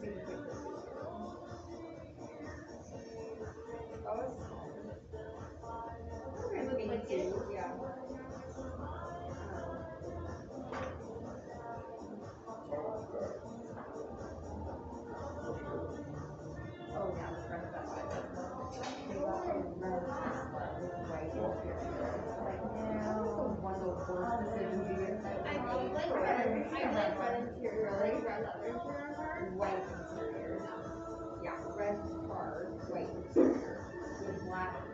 take a picture. Oh, it's small. Okay, looking Like it? too. Yeah. Oh yeah, the front of that Bible. They got a red Tesla with white interior. Like, no, one of the worst decisions you get I don't like red. I like red interior. I like red leather interior car. white interior. No. Yeah, red car, white interior with black